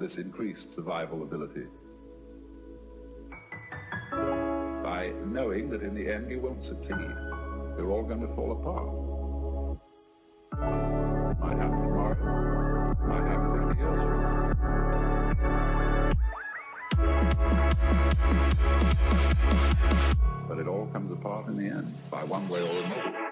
this increased survival ability? By knowing that in the end you won't succeed. You're all going to fall apart. It might happen tomorrow. It might happen 50 years from now. But it all comes apart in the end, by one way or another.